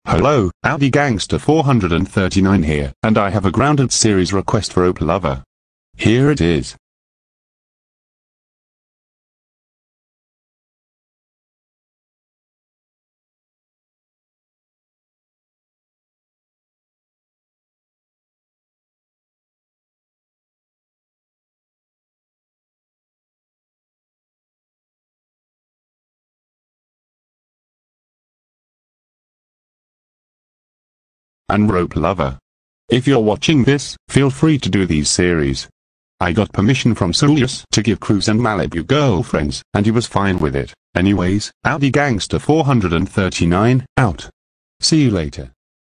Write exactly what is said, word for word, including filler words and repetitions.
Hello, Audi Gangster four hundred thirty-nine here, and I have a Grounded series request for Rope Lover. Here it is. And Rope Lover. If you're watching this, feel free to do these series. I got permission from Saulius to give Cruze and Malibu girlfriends, and he was fine with it. Anyways, Audi Gangster four hundred thirty-nine, out. See you later.